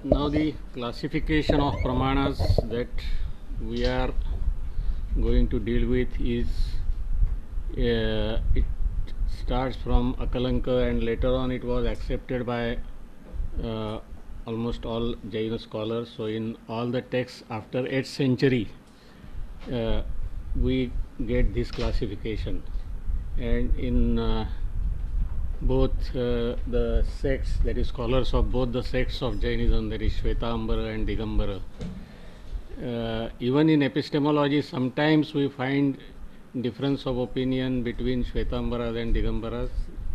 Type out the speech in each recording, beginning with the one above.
Now the classification of Pramanas that we are going to deal with is it starts from Akalanka, and later on it was accepted by almost all Jaina scholars. So in all the texts after 8th century we get this classification, and in both the sects, that is scholars of both the sects of Jainism, that is Shvetambara and Digambara. Even in epistemology sometimes we find difference of opinion between Shvetambaras and Digambaras.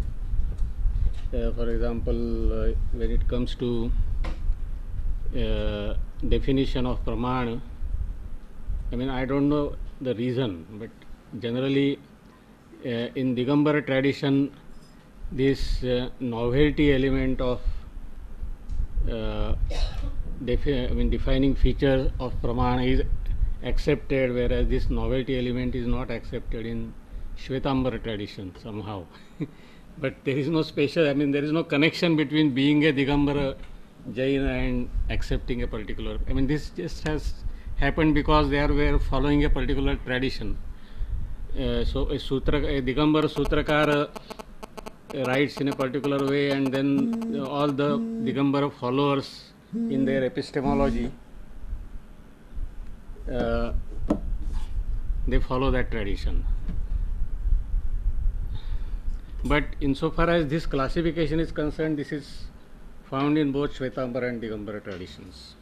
For example, when it comes to definition of Pramana, I mean, I don't know the reason, but generally in Digambara tradition this novelty element of defining features of Pramana is accepted, whereas this novelty element is not accepted in Shvetambara tradition somehow. But there is no special, I mean, there is no connection between being a Digambara Jaina and accepting a particular, I mean, this just has happened because they were following a particular tradition. So a Digambara Sutrakara writes in a particular way, and then all the Digambara followers in their epistemology they follow that tradition. But insofar as this classification is concerned, this is found in both Shvetambara and Digambara traditions.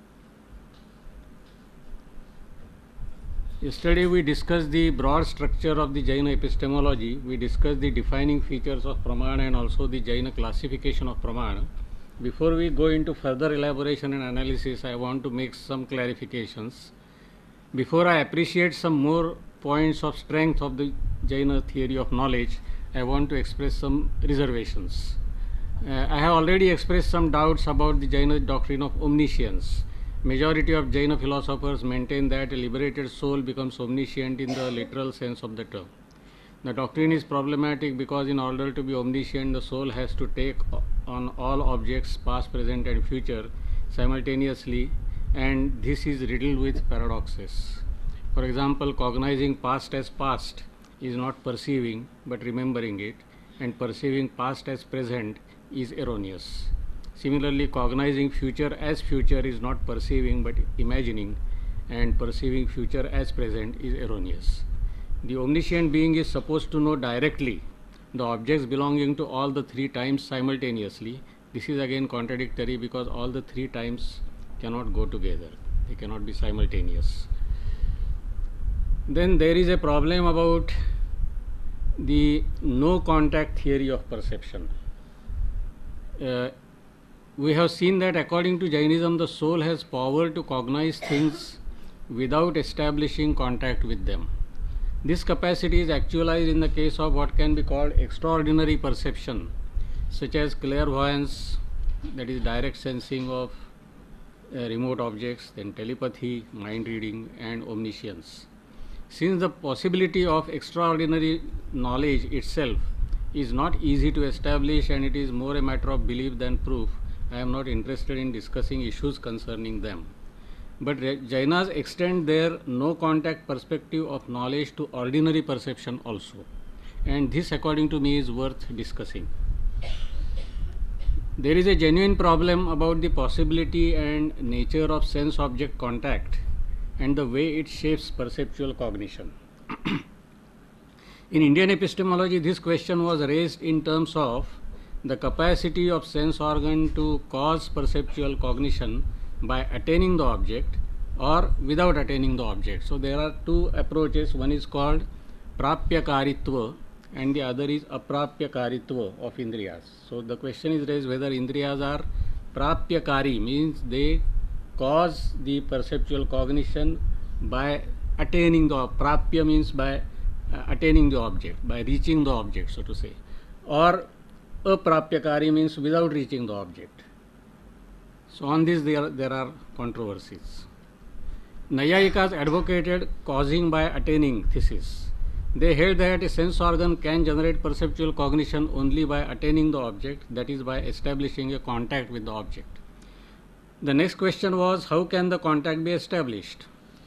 Yesterday we discussed the broad structure of the Jaina epistemology. We discussed the defining features of Pramana and also the Jaina classification of Pramana. Before we go into further elaboration and analysis, I want to make some clarifications. Before I appreciate some more points of strength of the Jaina theory of knowledge, I want to express some reservations. I have already expressed some doubts about the Jaina doctrine of omniscience. Majority of Jaina philosophers maintain that a liberated soul becomes omniscient in the literal sense of the term. The doctrine is problematic because in order to be omniscient, the soul has to take on all objects, past, present and future, simultaneously, and this is riddled with paradoxes. For example, cognizing past as past is not perceiving but remembering it, and perceiving past as present is erroneous. Similarly, cognizing future as future is not perceiving but imagining, and perceiving future as present is erroneous. The omniscient being is supposed to know directly the objects belonging to all the three times simultaneously. This is again contradictory because all the three times cannot go together, they cannot be simultaneous. Then there is a problem about the no contact theory of perception. We have seen that according to Jainism, the soul has power to cognize things without establishing contact with them. This capacity is actualized in the case of what can be called extraordinary perception, such as clairvoyance, that is direct sensing of remote objects, then telepathy, mind reading and omniscience. Since the possibility of extraordinary knowledge itself is not easy to establish and it is more a matter of belief than proof, I am not interested in discussing issues concerning them. But Jainas extend their no contact perspective of knowledge to ordinary perception also, and this according to me is worth discussing. There is a genuine problem about the possibility and nature of sense object contact and the way it shapes perceptual cognition. In Indian epistemology, this question was raised in terms of the capacity of sense organ to cause perceptual cognition by attaining the object or without attaining the object. So there are two approaches. One is called prapyakaritva and the other is aprapyakaritva of indriyas. So the question is raised whether indriyas are prapyakari, means they cause the perceptual cognition by attaining the, prapya means by attaining the object, by reaching the object, so to say, or aprapyakari means without reaching the object. So on this there are controversies. Nayayikas advocated causing by attaining thesis. They held that a sense organ can generate perceptual cognition only by attaining the object, that is by establishing a contact with the object. The next question was, how can the contact be established?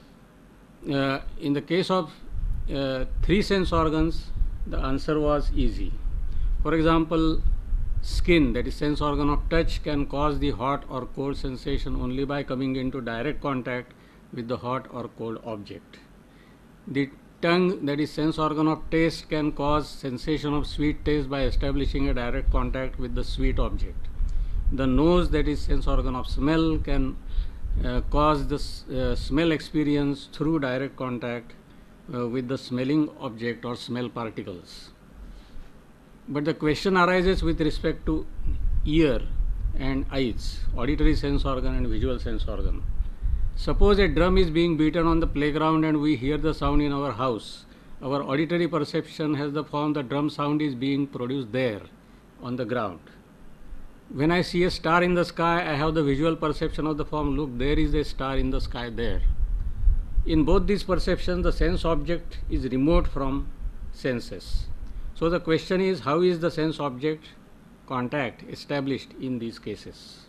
In the case of three sense organs, the answer was easy. For example, skin, that is sense organ of touch, can cause the hot or cold sensation only by coming into direct contact with the hot or cold object. The tongue, that is sense organ of taste, can cause sensation of sweet taste by establishing a direct contact with the sweet object. The nose, that is sense organ of smell, can cause the smell experience through direct contact with the smelling object or smell particles. But the question arises with respect to ear and eyes, auditory sense organ and visual sense organ. Suppose a drum is being beaten on the playground and we hear the sound in our house. Our auditory perception has the form the drum sound is being produced there on the ground. When I see a star in the sky, I have the visual perception of the form, look, there is a star in the sky there. In both these perceptions, the sense object is remote from senses. So the question is, how is the sense object contact established in these cases?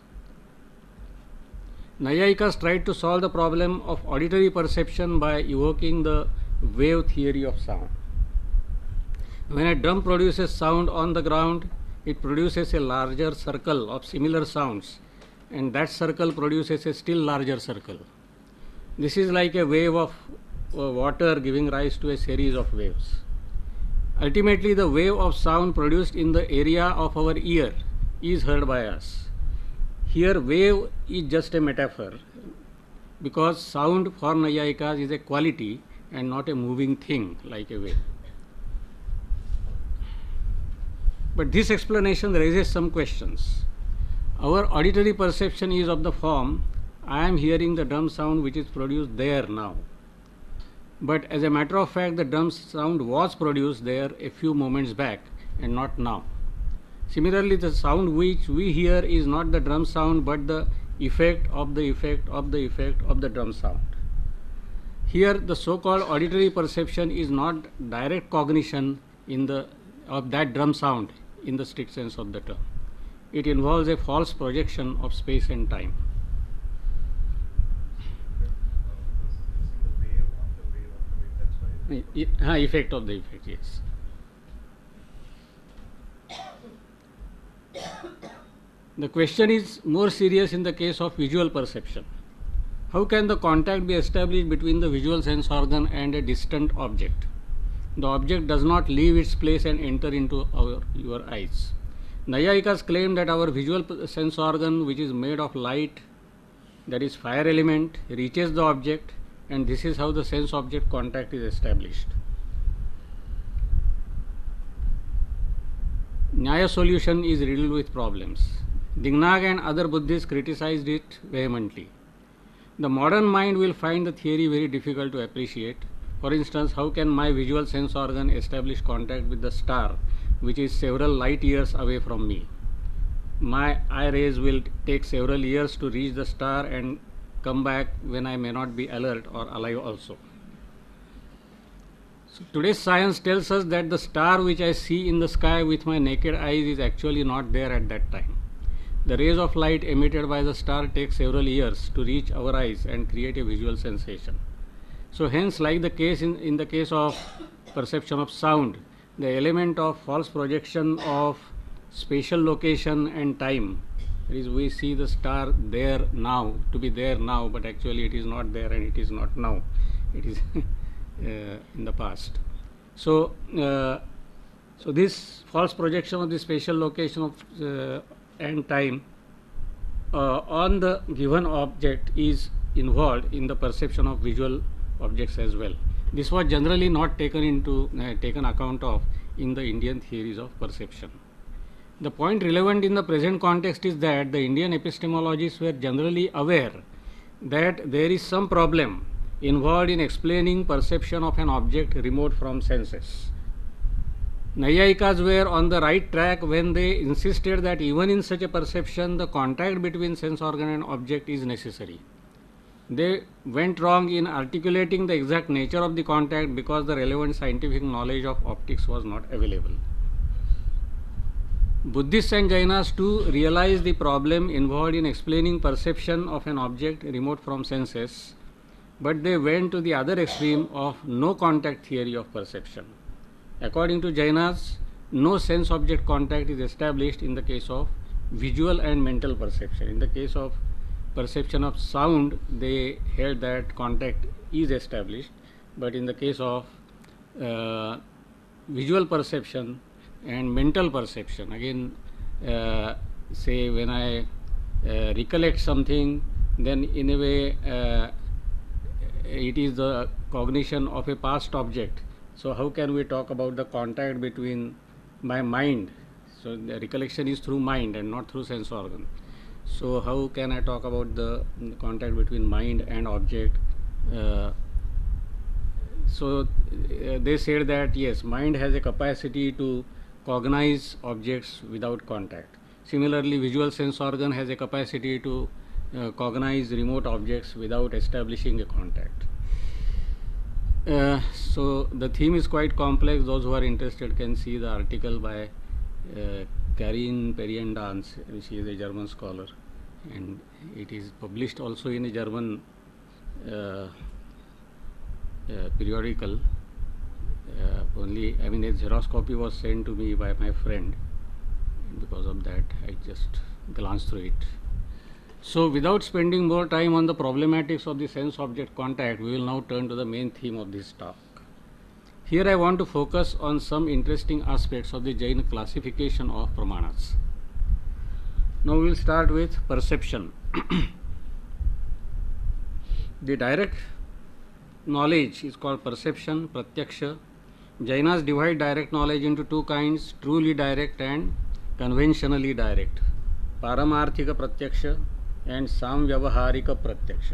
Nayayikas tried to solve the problem of auditory perception by evoking the wave theory of sound. When a drum produces sound on the ground, it produces a larger circle of similar sounds, and that circle produces a still larger circle. This is like a wave of water giving rise to a series of waves. Ultimately, the wave of sound produced in the area of our ear is heard by us. Here, wave is just a metaphor, because sound for Nayayikas is a quality and not a moving thing like a wave. But this explanation raises some questions. Our auditory perception is of the form, I am hearing the drum sound which is produced there now. But as a matter of fact, the drum sound was produced there a few moments back and not now. Similarly, the sound which we hear is not the drum sound but the effect of the effect of the effect of the drum sound. Here, the so-called auditory perception is not direct cognition of that drum sound in the strict sense of the term. It involves a false projection of space and time. Effect of the effect, yes. The question is more serious in the case of visual perception. How can the contact be established between the visual sense organ and a distant object? The object does not leave its place and enter into your eyes. Nayayikas claim that our visual sense organ, which is made of light, that is fire element, reaches the object, and this is how the sense object contact is established. Nyaya solution is riddled with problems. Dingnag and other Buddhists criticized it vehemently. The modern mind will find the theory very difficult to appreciate. For instance, how can my visual sense organ establish contact with the star, which is several light years away from me? My eye rays will take several years to reach the star and come back when I may not be alert or alive also. So today's science tells us that the star which I see in the sky with my naked eyes is actually not there at that time. The rays of light emitted by the star take several years to reach our eyes and create a visual sensation. So hence, like the case in the case of perception of sound, the element of false projection of spatial location and time, that is, we see the star there now, to be there now, but actually it is not there and it is not now, it is in the past. So, so this false projection of the spatial location of and time on the given object is involved in the perception of visual objects as well. This was generally not taken account of in the Indian theories of perception. The point relevant in the present context is that the Indian epistemologists were generally aware that there is some problem involved in explaining perception of an object remote from senses. Nayayikas were on the right track when they insisted that even in such a perception, the contact between sense organ and object is necessary. They went wrong in articulating the exact nature of the contact because the relevant scientific knowledge of optics was not available. Buddhists and Jainas too realize the problem involved in explaining perception of an object remote from senses, but they went to the other extreme of no contact theory of perception. According to Jainas, no sense object contact is established in the case of visual and mental perception. In the case of perception of sound, they held that contact is established, but in the case of visual perception and mental perception, again, say when I recollect something, then in a way it is the cognition of a past object. So how can we talk about the contact between my mind? So the recollection is through mind and not through sense organ. So how can I talk about the contact between mind and object? So they said that yes, mind has a capacity to cognize objects without contact. Similarly, visual sense organ has a capacity to cognize remote objects without establishing a contact. So the theme is quite complex. Those who are interested can see the article by Karin Periendans, she is a German scholar, and it is published also in a German periodical. Only, I mean, a Xerox copy was sent to me by my friend, and because of that I just glanced through it. So without spending more time on the problematics of the sense object contact, we will now turn to the main theme of this talk. Here I want to focus on some interesting aspects of the Jain classification of Pramanas. Now we will start with perception. The direct knowledge is called perception, pratyaksha. Jainas divide direct knowledge into two kinds, truly direct and conventionally direct. Paramarthika pratyaksha and samvyavaharika pratyaksha.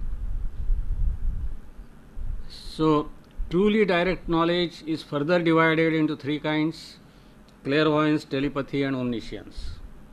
So truly direct knowledge is further divided into three kinds: clairvoyance, telepathy and omniscience.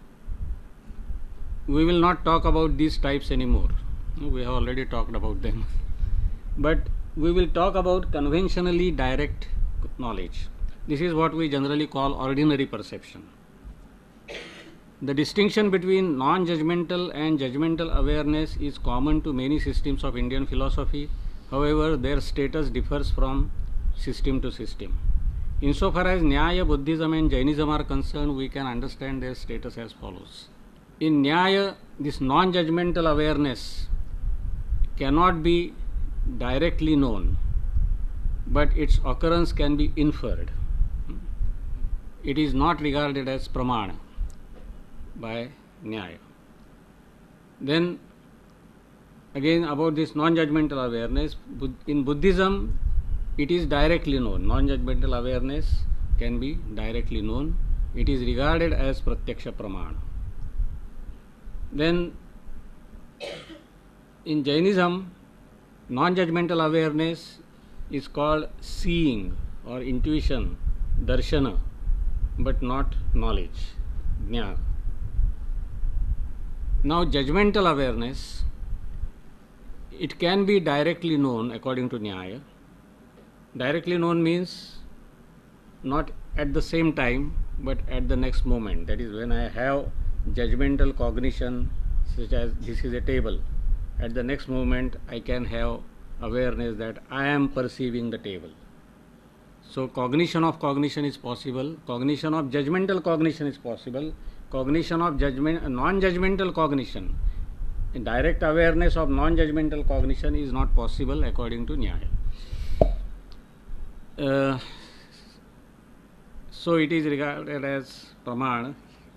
We will not talk about these types anymore. We have already talked about them. But we will talk about conventionally direct knowledge. This is what we generally call ordinary perception. The distinction between non-judgmental and judgmental awareness is common to many systems of Indian philosophy. However, their status differs from system to system. Insofar as Nyaya, Buddhism and Jainism are concerned, we can understand their status as follows. In Nyaya, this non-judgmental awareness cannot be directly known, but its occurrence can be inferred. It is not regarded as pramana by Nyaya. Then again, about this non-judgmental awareness, in Buddhism it is directly known. Non-judgmental awareness can be directly known. It is regarded as pratyaksha pramana. Then in Jainism, non-judgmental awareness is called seeing or intuition, darshana, but not knowledge, jnana. Now judgmental awareness, it can be directly known according to Nyaya. Directly known means not at the same time but at the next moment. That is, when I have judgmental cognition, such as this is a table, at the next moment I can have awareness that I am perceiving the table. So cognition of cognition is possible, cognition of judgmental cognition is possible, cognition of non-judgmental cognition, direct awareness of non-judgmental cognition is not possible according to Nyaya. So it is regarded as pramana.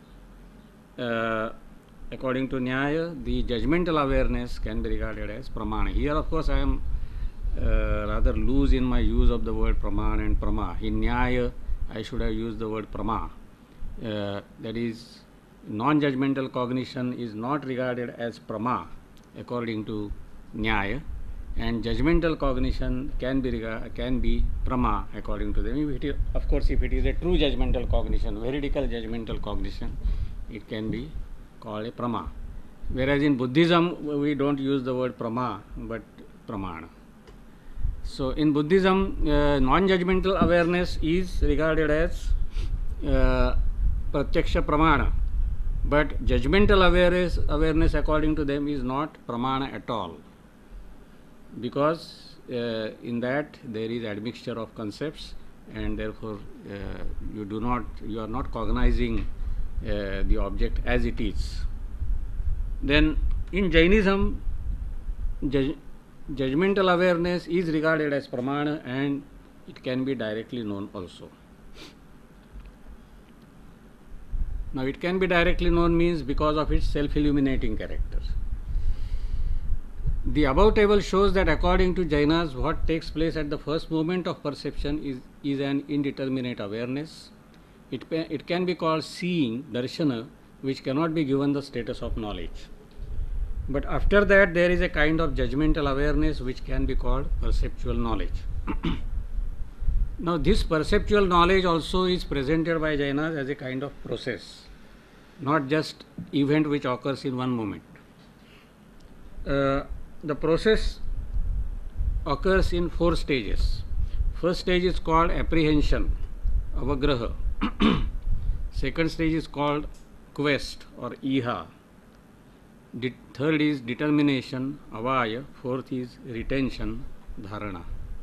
According to Nyaya, the judgmental awareness can be regarded as pramana. Here, of course, I am rather loose in my use of the word pramana and prama. In Nyaya, I should have used the word prama. That is, non-judgmental cognition is not regarded as prama according to Nyaya, and judgmental cognition can be prama according to them. Of course, if it is a true judgmental cognition, veridical judgmental cognition, it can be called a prama. Whereas in Buddhism, we don't use the word prama but pramana. So in Buddhism, non-judgmental awareness is regarded as pratyaksha pramana. But judgmental awareness according to them is not pramana at all, because in that there is admixture of concepts, and therefore you are not cognizing the object as it is. Then in Jainism, judgmental awareness is regarded as pramana, and it can be directly known also. Now, it can be directly known means because of its self-illuminating character. The above table shows that according to Jainas, what takes place at the first moment of perception is an indeterminate awareness. It can be called seeing, darshana, which cannot be given the status of knowledge. But after that, there is a kind of judgmental awareness which can be called perceptual knowledge. Now, this perceptual knowledge also is presented by Jainas as a kind of process, not just event which occurs in one moment. The process occurs in 4 stages. First stage is called apprehension, avagraha. Second stage is called quest or iha. Third is determination, avaya. Fourth is retention, dharana.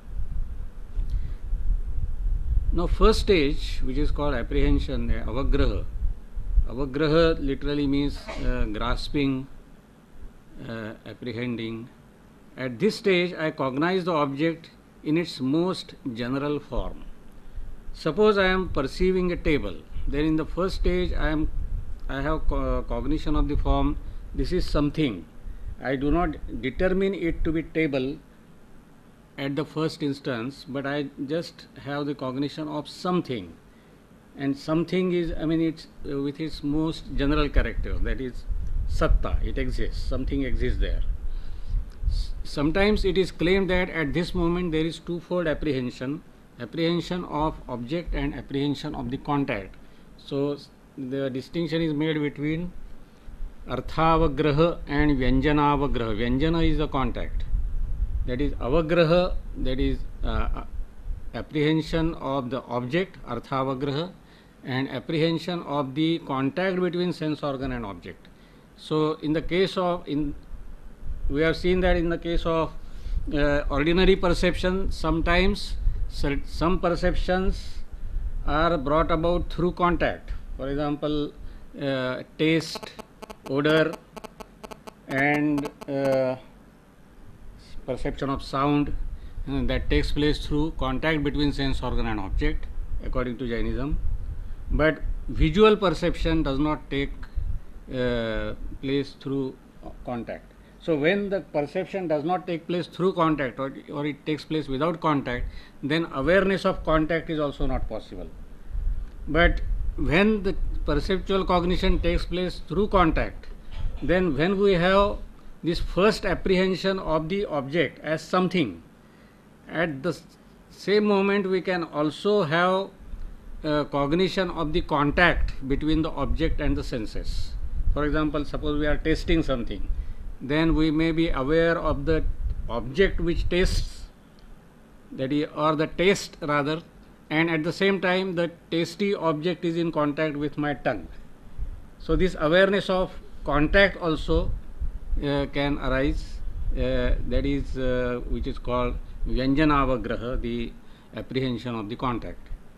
Now, first stage, which is called apprehension, avagraha. Avagraha literally means grasping, apprehending. At this stage, I cognize the object in its most general form. Suppose I am perceiving a table. Then in the first stage, I have cognition of the form. This is something. I do not determine it to be table at the first instance, but I just have the cognition of something. And something is, it's with its most general character, that is satta, it exists, something exists there. Sometimes it is claimed that at this moment there is twofold apprehension of object and apprehension of the contact. So the distinction is made between arthavagraha and vyanjanavagraha. Vyanjana is the contact, that is avagraha, that is apprehension of the object, arthavagraha, and apprehension of the contact between sense organ and object. So in the case of, we have seen that in the case of ordinary perception, sometimes some perceptions are brought about through contact. For example, taste, odor, and perception of sound, that takes place through contact between sense organ and object, according to Jainism. But visual perception does not take place through contact. So when the perception does not take place through contact, or it takes place without contact, then awareness of contact is also not possible. But when the perceptual cognition takes place through contact, then when we have this first apprehension of the object as something, at the same moment we can also have cognition of the contact between the object and the senses. For example, suppose we are tasting something, then we may be aware of the object which tastes, that is, or the taste rather, and at the same time the tasty object is in contact with my tongue. So this awareness of contact also can arise, that is which is called vyanjanavagraha, the apprehension of the contact.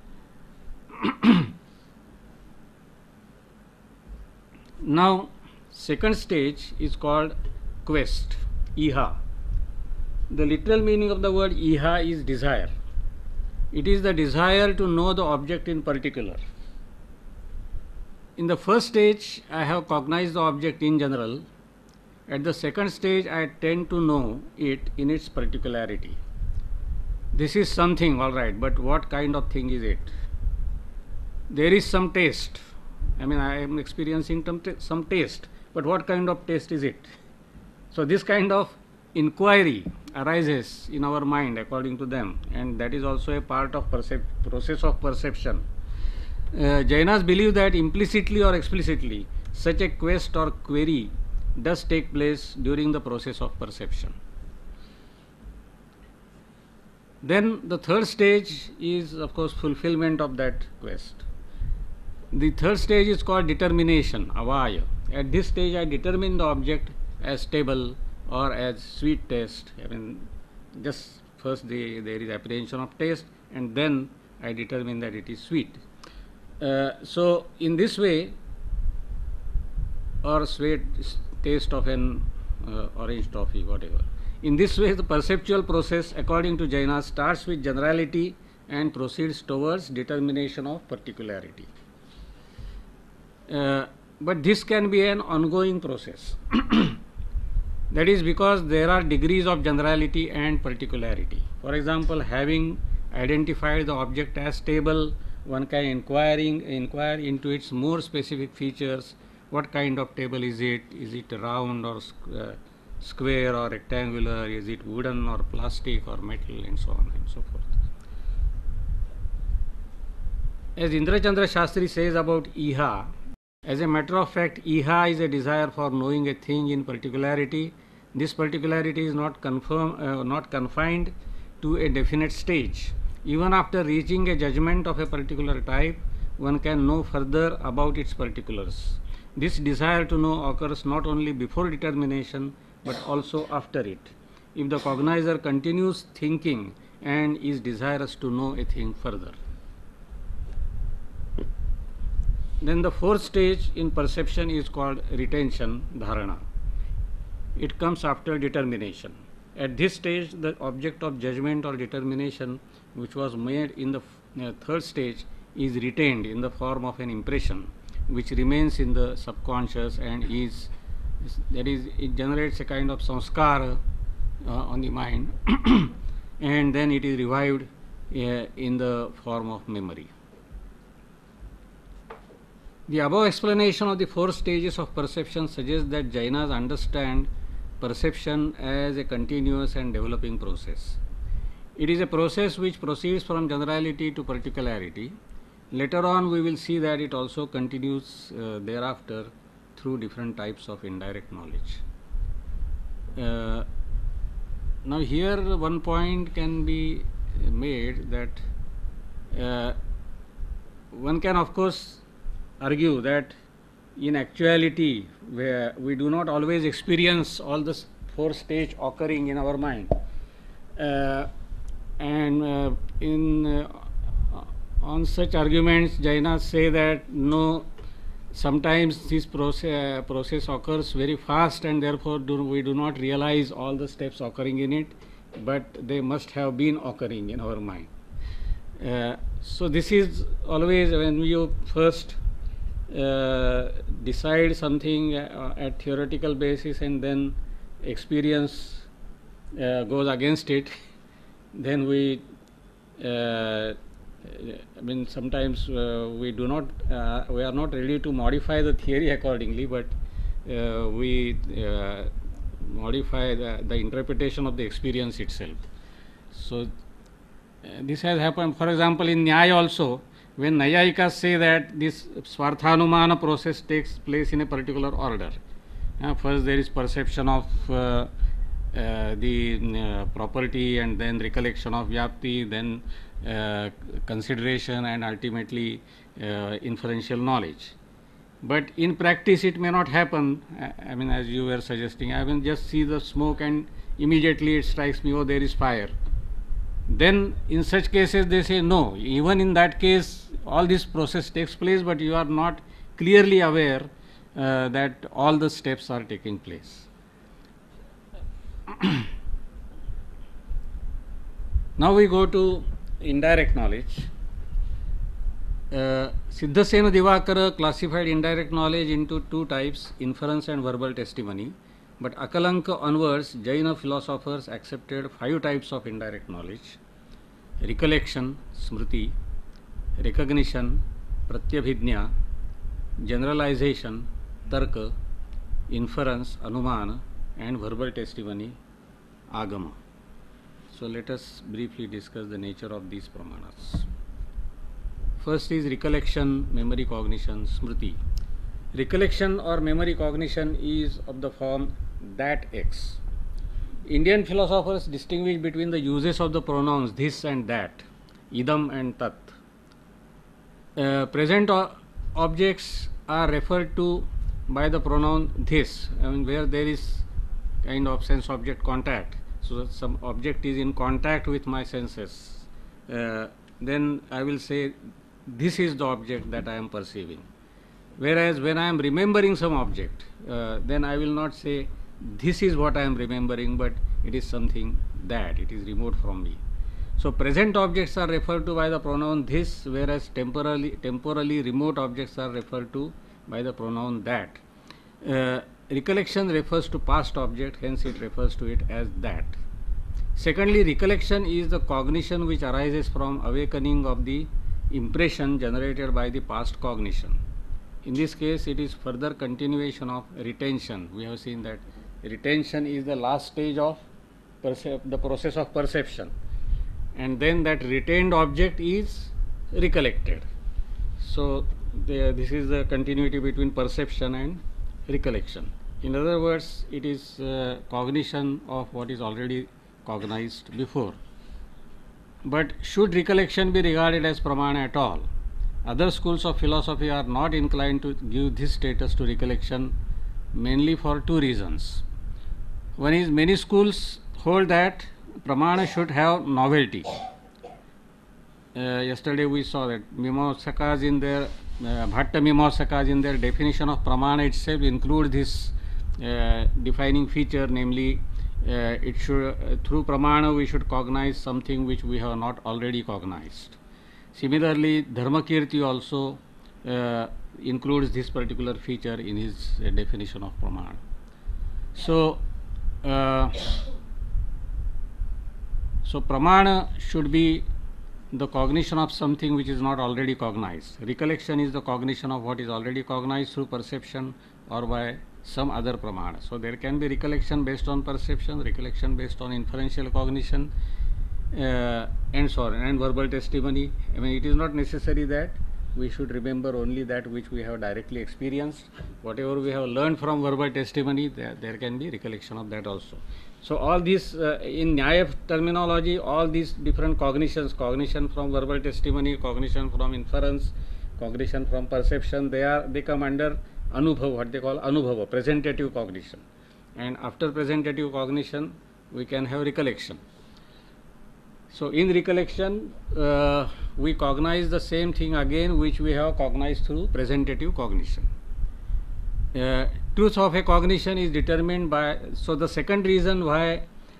Now, second stage is called quest, iha. The literal meaning of the word iha is desire. It is the desire to know the object in particular. In the first stage, I have cognized the object in general. At the second stage, I tend to know it in its particularity. This is something, all right, but what kind of thing is it? There is some taste. I am experiencing some taste, but what kind of taste is it? So this kind of inquiry arises in our mind according to them, and that is also a part of process of perception. Jainas believe that implicitly or explicitly such a quest or query does take place during the process of perception. Then the third stage is, of course, fulfillment of that quest. The third stage is called determination, avaya. At this stage, I determine the object as stable or as sweet taste. I mean, just first there is apprehension of taste, and then I determine that it is sweet. So, in this way, or sweet taste of an orange toffee, whatever. In this way, the perceptual process, according to Jaina, starts with generality and proceeds towards determination of particularity. But this can be an ongoing process. That is because there are degrees of generality and particularity. For example, having identified the object as stable, one can inquire into its more specific features. What kind of table is it? Is it round or square or rectangular? Is it wooden or plastic or metal, and so on and so forth. As Indra Chandra Shastri says about Iha, as a matter of fact, Iha is a desire for knowing a thing in particularity. This particularity is not confined to a definite stage. Even after reaching a judgment of a particular type, one can know further about its particulars. This desire to know occurs not only before determination, but also after it. If the cognizer continues thinking and is desirous to know a thing further. Then the fourth stage in perception is called retention, dharana. It comes after determination. At this stage, the object of judgment or determination, which was made in the third stage, is retained in the form of an impression, which remains in the subconscious and it generates a kind of samskara on the mind, and then it is revived in the form of memory. The above explanation of the four stages of perception suggests that Jainas understand perception as a continuous and developing process. It is a process which proceeds from generality to particularity. Later on, we will see that it also continues thereafter through different types of indirect knowledge. Now, here one point can be made that one can, of course, argue that in actuality, where we do not always experience all the four stages occurring in our mind, on such arguments, Jainas say that no, sometimes this process occurs very fast, and therefore we do not realize all the steps occurring in it, but they must have been occurring in our mind. So this is always when you first decide something at theoretical basis, and then experience goes against it, then we sometimes we are not ready to modify the theory accordingly, but we modify the interpretation of the experience itself. So this has happened, for example, in Nyaya also. When Nayayikas say that this Swarthanumana process takes place in a particular order. First there is perception of the property, and then recollection of Vyapti, then consideration, and ultimately inferential knowledge. But in practice it may not happen. As you were suggesting, I will just see the smoke and immediately it strikes me, oh, there is fire. Then in such cases they say no, even in that case all this process takes place, but you are not clearly aware that all the steps are taking place. Now we go to indirect knowledge. Siddhasena Divakara classified indirect knowledge into two types, inference and verbal testimony. But Akalanka onwards, Jaina philosophers accepted 5 types of indirect knowledge: recollection, smriti; recognition, pratyabhijna; generalization, tarka; inference, anumana; and verbal testimony, agama. So let us briefly discuss the nature of these pramanas. First is recollection, memory cognition, smriti. Recollection or memory cognition is of the form that X. Indian philosophers distinguish between the uses of the pronouns this and that, idam and tat. Present objects are referred to by the pronoun this, I mean where there is kind of sense object contact, so that some object is in contact with my senses, then I will say this is the object that I am perceiving. Whereas when I am remembering some object, then I will not say this is what I am remembering, but it is something that it is remote from me. So present objects are referred to by the pronoun this, whereas temporally remote objects are referred to by the pronoun that. Recollection refers to past object, hence it refers to it as that. Secondly, recollection is the cognition which arises from awakening of the impression generated by the past cognition. In this case, it is further continuation of retention. We have seen that retention is the last stage of the process of perception, and then that retained object is recollected. So this is the continuity between perception and recollection. In other words, it is cognition of what is already cognized before. But should recollection be regarded as pramana at all? Other schools of philosophy are not inclined to give this status to recollection, mainly for two reasons. One is, many schools hold that pramana should have novelty. Yesterday we saw that Mimamsakas in their Bhatta Mimamsakas in their definition of pramana itself include this defining feature, namely it should through pramana we should cognize something which we have not already cognized. Similarly, Dharmakirti also includes this particular feature in his definition of pramana. So pramana should be the cognition of something which is not already cognized. Recollection is the cognition of what is already cognized through perception or by some other pramana. So there can be recollection based on perception, recollection based on inferential cognition, and so on, and verbal testimony. I mean, it is not necessary that we should remember only that which we have directly experienced. Whatever we have learned from verbal testimony, there can be recollection of that also. So all these, in Nyaya terminology, all these different cognitions, cognition from verbal testimony, cognition from inference, cognition from perception, they come under anubhava, what they call anubhava, presentative cognition. And after presentative cognition, we can have recollection. So in recollection, we cognize the same thing again which we have cognized through presentative cognition. Truth of a cognition is determined by, so the second reason why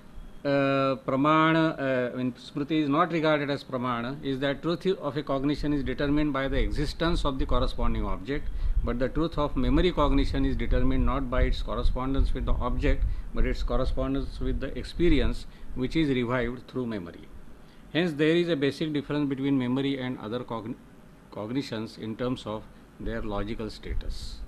pramana, when smriti is not regarded as pramana, is that truth of a cognition is determined by the existence of the corresponding object, but the truth of memory cognition is determined not by its correspondence with the object, but its correspondence with the experience which is revived through memory. Hence, there is a basic difference between memory and other cognitions in terms of their logical status.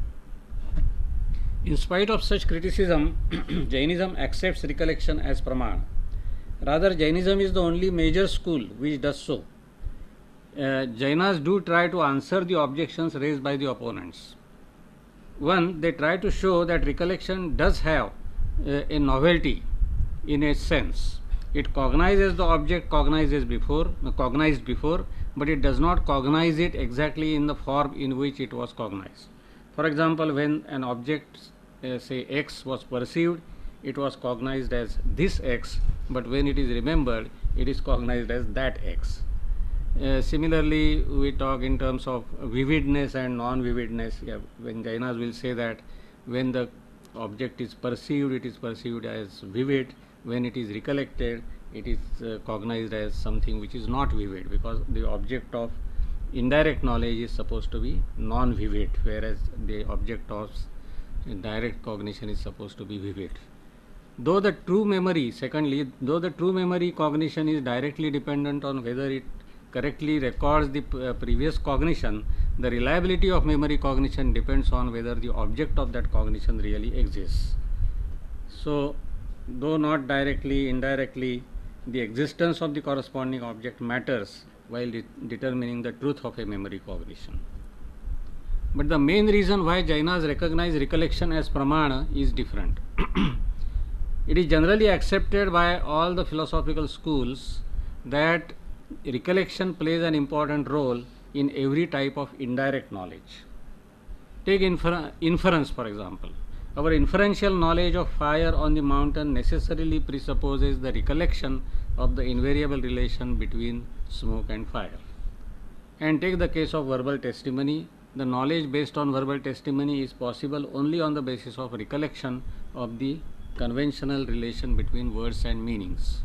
In spite of such criticism, Jainism accepts recollection as pramana. Rather, Jainism is the only major school which does so. Jainas do try to answer the objections raised by the opponents. One, they try to show that recollection does have a novelty in a sense. It cognizes the object cognized before, but it does not cognize it exactly in the form in which it was cognized. For example, when an object, say X, was perceived, it was cognized as this X, but when it is remembered, it is cognized as that X. Similarly, we talk in terms of vividness and non-vividness. When Jainas will say that when the object is perceived, it is perceived as vivid. When it is recollected, it is cognized as something which is not vivid, because the object of indirect knowledge is supposed to be non-vivid, whereas the object of direct cognition is supposed to be vivid. Though the true memory cognition is directly dependent on whether it correctly records the previous cognition, the reliability of memory cognition depends on whether the object of that cognition really exists. So, though not directly, indirectly, the existence of the corresponding object matters while determining the truth of a memory cognition. But the main reason why Jainas recognize recollection as pramana is different. It is generally accepted by all the philosophical schools that recollection plays an important role in every type of indirect knowledge. Take inference, for example. Our inferential knowledge of fire on the mountain necessarily presupposes the recollection of the invariable relation between smoke and fire. And take the case of verbal testimony. The knowledge based on verbal testimony is possible only on the basis of recollection of the conventional relation between words and meanings.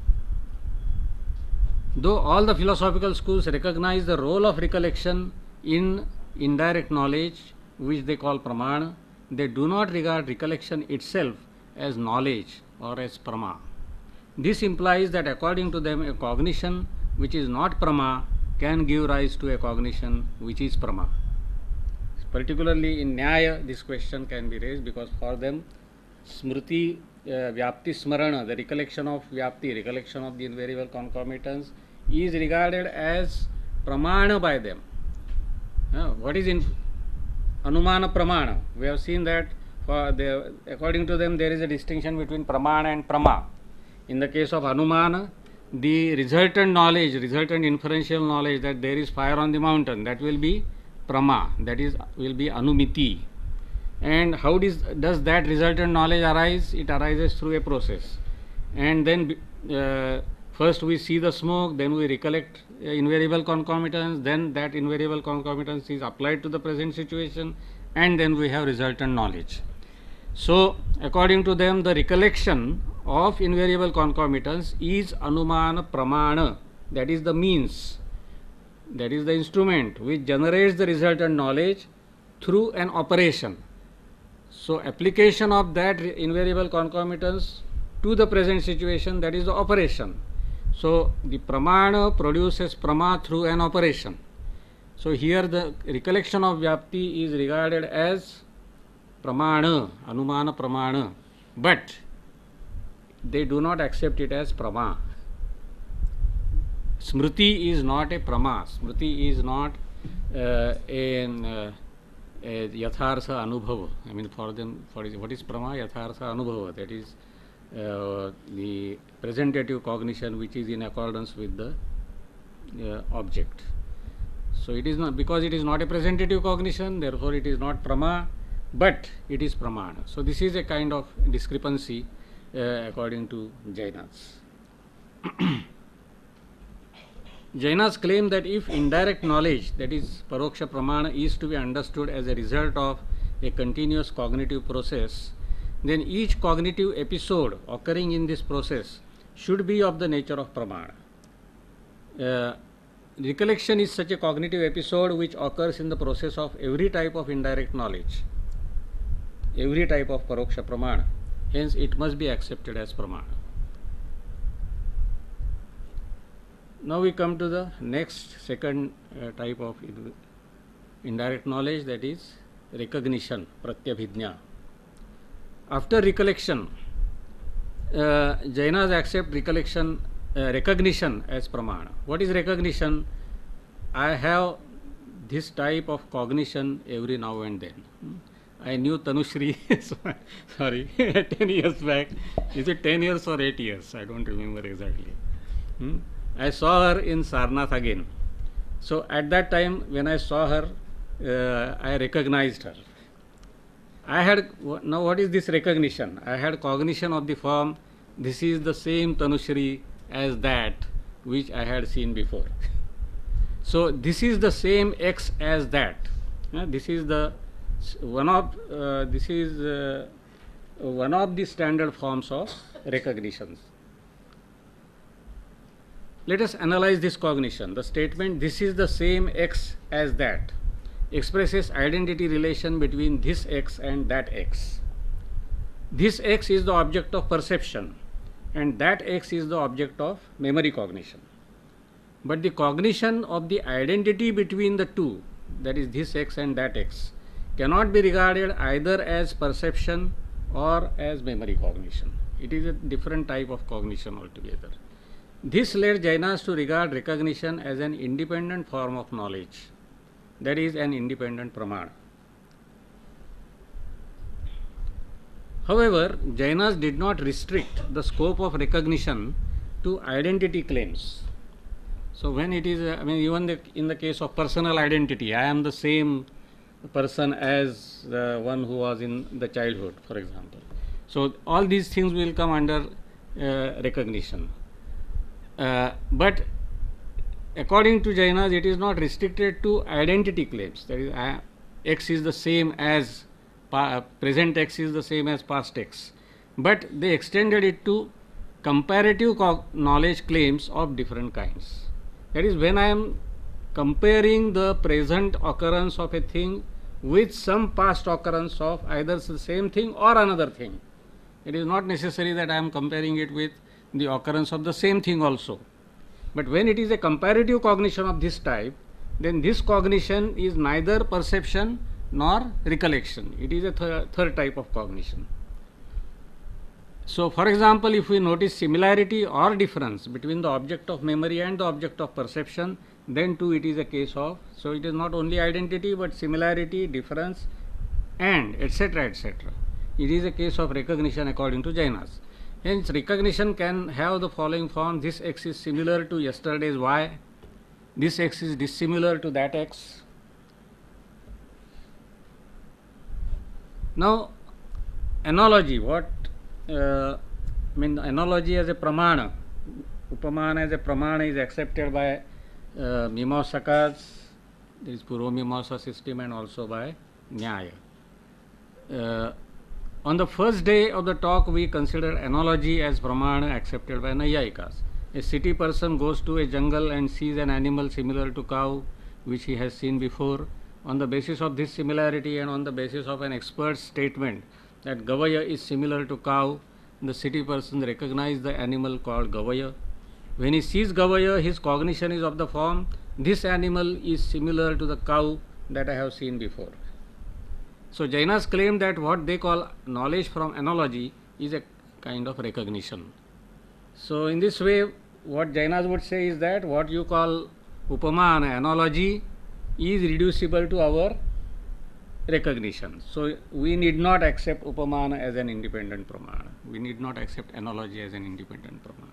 Though all the philosophical schools recognize the role of recollection in indirect knowledge, which they call pramana, they do not regard recollection itself as knowledge or as prama. This implies that according to them, a cognition which is not prama can give rise to a cognition which is prama. Particularly in Nyaya, this question can be raised because for them, smriti, vyapti smarana, the recollection of vyapti, recollection of the invariable concomitants, is regarded as pramana by them. What is in anumana pramana? We have seen that according to them there is a distinction between pramana and prama. In the case of anumana, the resultant knowledge, resultant inferential knowledge that there is fire on the mountain, that will be prama, that is will be anumiti. And how does that resultant knowledge arise? It arises through a process. And then first we see the smoke, then we recollect invariable concomitants, then that invariable concomitance is applied to the present situation, and then we have resultant knowledge. So, according to them, the recollection of invariable concomitants is anumana pramana, that is the means, that is the instrument which generates the resultant knowledge through an operation. So, application of that invariable concomitants to the present situation, that is the operation. So, the pramana produces prama through an operation. So, here the recollection of vyapti is regarded as pramana, anumana pramana, but they do not accept it as prama. Smriti is not a prama. Smriti is not a yathartha anubhava. I mean, for them, what is prama? Yathartha anubhava. That is the presentative cognition which is in accordance with the object. So, it is not, because it is not a presentative cognition, therefore it is not prama, but it is pramana. So, this is a kind of discrepancy according to Jainas. Jainas claim that if indirect knowledge, that is paroksha pramana, is to be understood as a result of a continuous cognitive process, then each cognitive episode occurring in this process should be of the nature of pramana. Recollection is such a cognitive episode which occurs in the process of every type of indirect knowledge, every type of paroksha pramana. Hence, it must be accepted as pramana. Now we come to the next second type of indirect knowledge, that is recognition, pratyabhijna. After recollection, Jainas accept recognition as pramana. What is recognition? I have this type of cognition every now and then. I knew Tanushri, sorry, 10 years back. Is it 10 years or 8 years? I don't remember exactly. I saw her in Sarnath again. So, at that time when I saw her, I recognized her. Now what is this recognition? I had cognition of the form, this is the same Tanushri as that which I had seen before. So, this is the same X as that. This is one of the standard forms of recognitions. Let us analyze this cognition. The statement, this is the same X as that, expresses identity relation between this X and that X. This X is the object of perception and that X is the object of memory cognition. But the cognition of the identity between the two, that is this X and that X, cannot be regarded either as perception or as memory cognition. It is a different type of cognition altogether. This led Jainas to regard recognition as an independent form of knowledge, that is an independent pramana. However, Jainas did not restrict the scope of recognition to identity claims. So when it is, even in the case of personal identity, I am the same person as the one who was in the childhood, for example. So all these things will come under recognition. But according to Jainas, it is not restricted to identity claims. That is, X is the same as present X is the same as past X. But they extended it to comparative knowledge claims of different kinds. That is, when I am comparing the present occurrence of a thing with some past occurrence of either the same thing or another thing. It is not necessary that I am comparing it with the occurrence of the same thing also. But when it is a comparative cognition of this type, then this cognition is neither perception nor recollection. It is a third type of cognition. So, for example, if we notice similarity or difference between the object of memory and the object of perception, then too it is a case of, so it is not only identity but similarity, difference, and etc. etc. It is a case of recognition according to Jainas. Hence, recognition can have the following form: this X is similar to yesterday's Y, this X is dissimilar to that X. Now, analogy, analogy as a pramana, upamana as a pramana is accepted by Mimamsakas, there is Purva-Mimamsa system, and also by Nyaya. On the first day of the talk, we considered analogy as pramana accepted by Naiyayikas. A city person goes to a jungle and sees an animal similar to cow, which he has seen before. On the basis of this similarity and on the basis of an expert's statement that Gavaya is similar to cow, the city person recognizes the animal called Gavaya. When he sees Gavaya, his cognition is of the form, this animal is similar to the cow that I have seen before. So Jainas claim that what they call knowledge from analogy is a kind of recognition. So in this way, what Jainas would say is that what you call upamana, analogy, is reducible to our recognition. So we need not accept upamana as an independent pramana. We need not accept analogy as an independent pramana.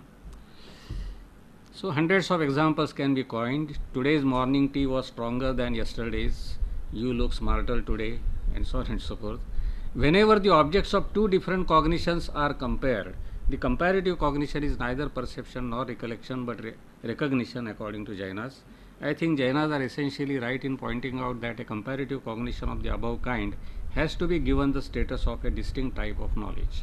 So hundreds of examples can be coined. Today's morning tea was stronger than yesterday's. You look smarter today, and so on and so forth. Whenever the objects of two different cognitions are compared, the comparative cognition is neither perception nor recollection but recognition according to Jainas. I think Jainas are essentially right in pointing out that a comparative cognition of the above kind has to be given the status of a distinct type of knowledge.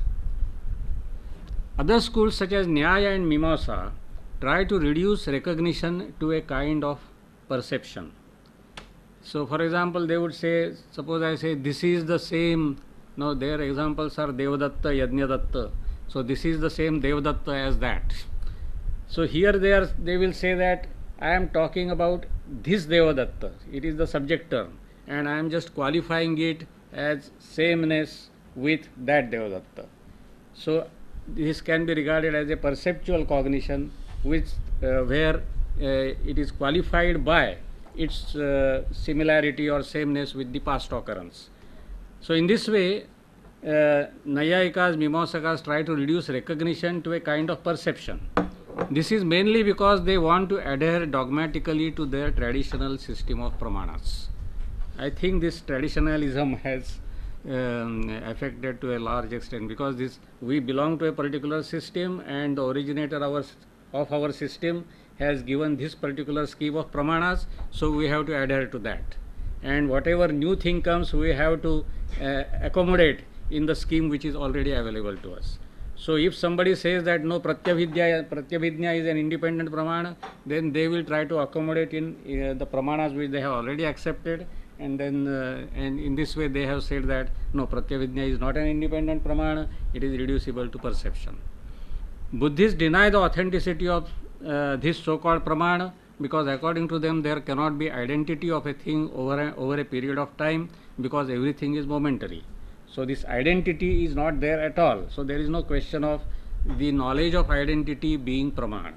Other schools such as Nyaya and Mimamsa try to reduce recognition to a kind of perception. So, for example, they would say, suppose I say this is the same, now their examples are Devadatta, Yajnadatta. So, this is the same Devadatta as that. So, here they will say that I am talking about this Devadatta, it is the subject term, and I am just qualifying it as sameness with that Devadatta. So, this can be regarded as a perceptual cognition which where it is qualified by its similarity or sameness with the past occurrence. So, in this way, Naiyayikas, Mimamsakas try to reduce recognition to a kind of perception. This is mainly because they want to adhere dogmatically to their traditional system of pramanas. I think this traditionalism has affected to a large extent, because we belong to a particular system and the originator of our system has given this particular scheme of pramanas, so we have to adhere to that. And whatever new thing comes, we have to accommodate in the scheme which is already available to us. So if somebody says that no, Pratyabhijna is an independent pramana, then they will try to accommodate in the pramanas which they have already accepted, and then and in this way they have said that no, Pratyabhijna is not an independent pramana, it is reducible to perception. Buddhists deny the authenticity of this so-called pramana, because according to them there cannot be identity of a thing over a period of time, because everything is momentary. So this identity is not there at all. So there is no question of the knowledge of identity being pramana,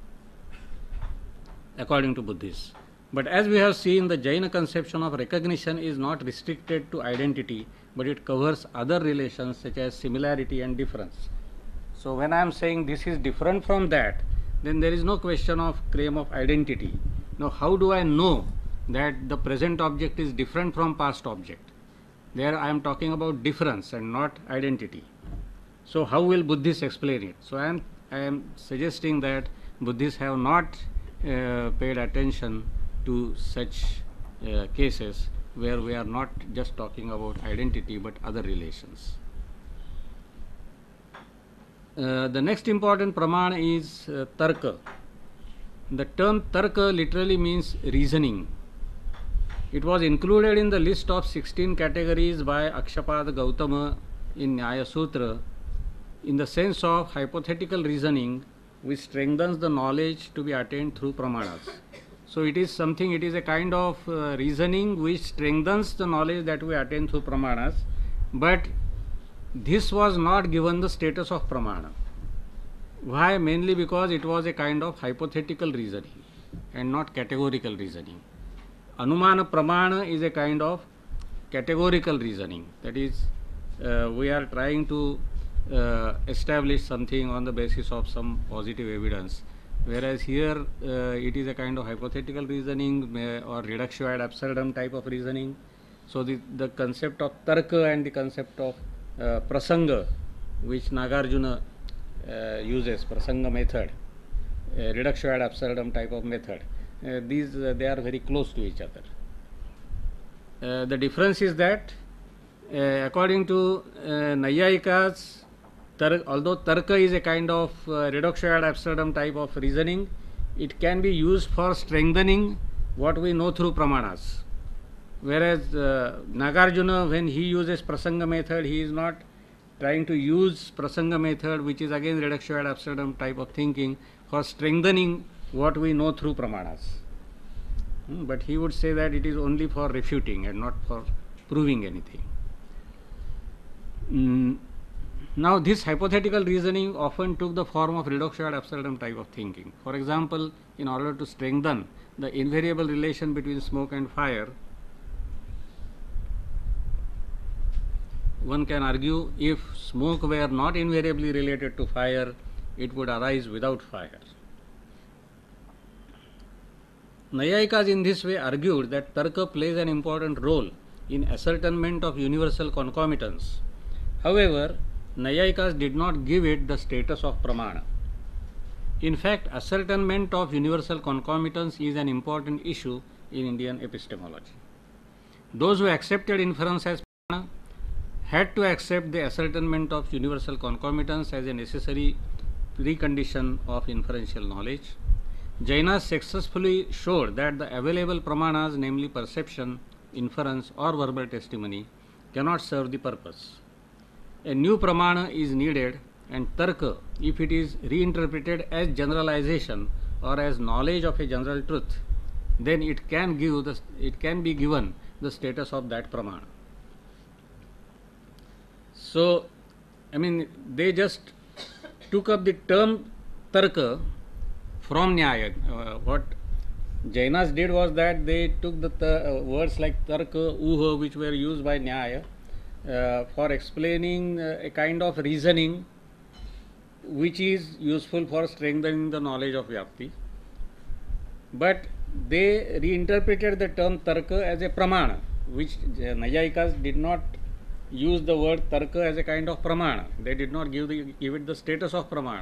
according to Buddhists. But as we have seen, the Jaina conception of recognition is not restricted to identity, but it covers other relations such as similarity and difference. So when I am saying this is different from that, then there is no question of claim of identity. Now, how do I know that the present object is different from past object? There I am talking about difference and not identity. So, how will Buddhists explain it? So, I am suggesting that Buddhists have not paid attention to such cases where we are not just talking about identity but other relations. The next important pramana is tarka. The term tarka literally means reasoning. It was included in the list of 16 categories by Akshapada Gautama in Nyaya Sutra in the sense of hypothetical reasoning which strengthens the knowledge to be attained through pramanas. So, it is a kind of reasoning which strengthens the knowledge that we attain through pramanas, but this was not given the status of pramana. Why? Mainly because it was a kind of hypothetical reasoning and not categorical reasoning. Anumana pramana is a kind of categorical reasoning, that is, we are trying to establish something on the basis of some positive evidence, whereas here it is a kind of hypothetical reasoning or reductio ad absurdum type of reasoning. So, the concept of tarka and the concept of prasanga, which Nagarjuna uses, prasanga method, reductio ad absurdum type of method, they are very close to each other. The difference is that according to Nayayikas, although tarka is a kind of reductio ad absurdum type of reasoning, it can be used for strengthening what we know through pramanas. Whereas Nagarjuna, when he uses prasanga method, he is not trying to use prasanga method, which is again reductio ad absurdum type of thinking, for strengthening what we know through pramanas. But he would say that it is only for refuting and not for proving anything. Now, this hypothetical reasoning often took the form of reductio ad absurdum type of thinking. For example, in order to strengthen the invariable relation between smoke and fire, one can argue if smoke were not invariably related to fire, it would arise without fire. Nayayikas in this way argued that tarka plays an important role in ascertainment of universal concomitance. However, Nayayikas did not give it the status of pramana. In fact, ascertainment of universal concomitance is an important issue in Indian epistemology. Those who accepted inference as pramana had to accept the ascertainment of universal concomitance as a necessary precondition of inferential knowledge. Jainas successfully showed that the available pramanas, namely perception, inference or verbal testimony, cannot serve the purpose. A new pramana is needed, and tarka, if it is reinterpreted as generalization or as knowledge of a general truth, then it can be given the status of that pramana. So, they just took up the term tarka from Nyaya. What Jainas did was that they took the words like tarka, uha, which were used by Nyaya for explaining a kind of reasoning which is useful for strengthening the knowledge of Vyapti. But they reinterpreted the term tarka as a pramana, which Nayayikas did not use the word tarka as a kind of pramana. They did not give it the status of pramana.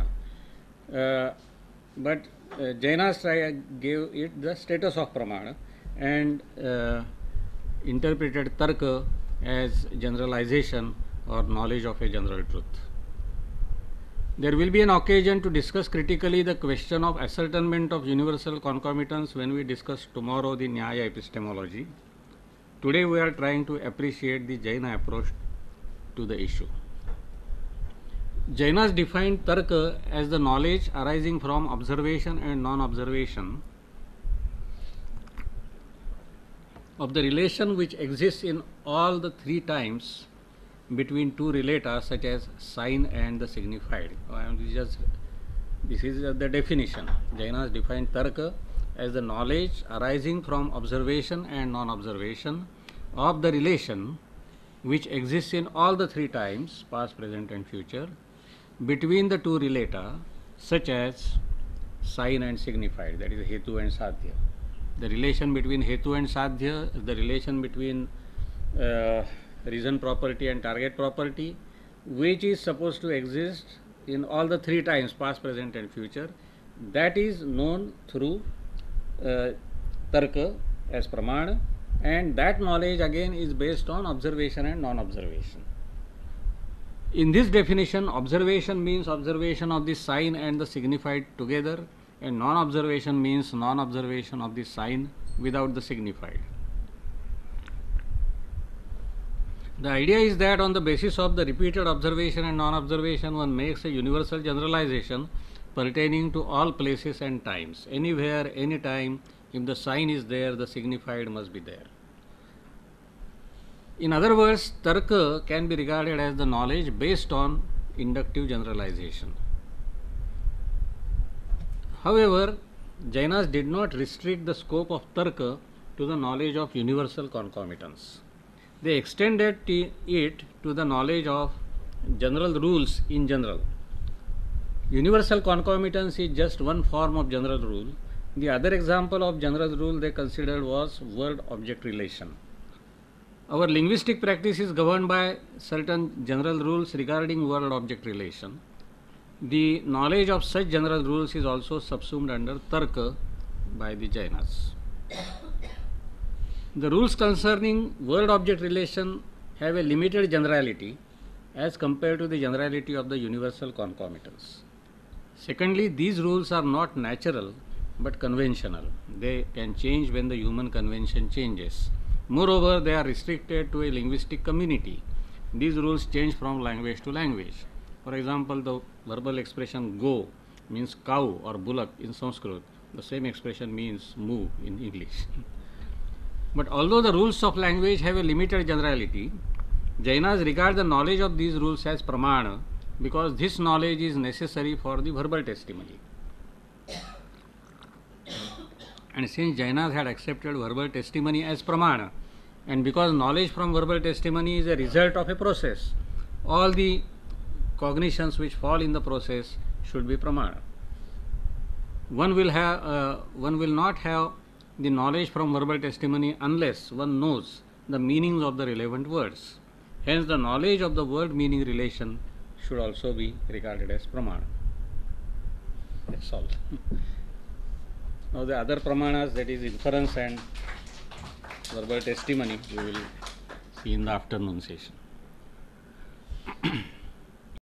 But Jainas gave it the status of pramana and interpreted tarka as generalization or knowledge of a general truth. There will be an occasion to discuss critically the question of ascertainment of universal concomitance when we discuss tomorrow the Nyaya Epistemology. Today we are trying to appreciate the Jaina approach to the issue. Jainas defined tarka as the knowledge arising from observation and non-observation of the relation which exists in all the three times between two relata such as sign and the signified. This is the definition. Jainas defined tarka as the knowledge arising from observation and non-observation of the relation which exists in all the three times, past, present and future, between the two relata such as sign and signified, that is hetu and sadhya. The relation between hetu and sadhya, the relation between reason property and target property, which is supposed to exist in all the three times, past, present and future, that is known through tarka as pramana, and that knowledge again is based on observation and non-observation. In this definition, observation means observation of the sign and the signified together, and non-observation means non-observation of the sign without the signified. The idea is that on the basis of the repeated observation and non-observation, one makes a universal generalization pertaining to all places and times. Anywhere, anytime, if the sign is there, the signified must be there. In other words, tarka can be regarded as the knowledge based on inductive generalization. However, Jainas did not restrict the scope of tarka to the knowledge of universal concomitance. They extended it to the knowledge of general rules in general. Universal concomitance is just one form of general rule. The other example of general rule they considered was word-object relation. Our linguistic practice is governed by certain general rules regarding word-object relation. The knowledge of such general rules is also subsumed under tarka by the Jainas. The rules concerning word-object relation have a limited generality as compared to the generality of the universal concomitance. Secondly, these rules are not natural but conventional. They can change when the human convention changes. Moreover, they are restricted to a linguistic community. These rules change from language to language. For example, the verbal expression go means cow or bullock in Sanskrit. The same expression means moo in English. But although the rules of language have a limited generality, Jainas regard the knowledge of these rules as pramana because this knowledge is necessary for the verbal testimony. And since Jainas had accepted verbal testimony as pramana, and because knowledge from verbal testimony is a result of a process, all the cognitions which fall in the process should be pramana. One will not have the knowledge from verbal testimony unless one knows the meanings of the relevant words. Hence, the knowledge of the word meaning relation should also be regarded as pramana. That's all. Now, the other pramanas, that is inference and verbal testimony, we will see in the afternoon session.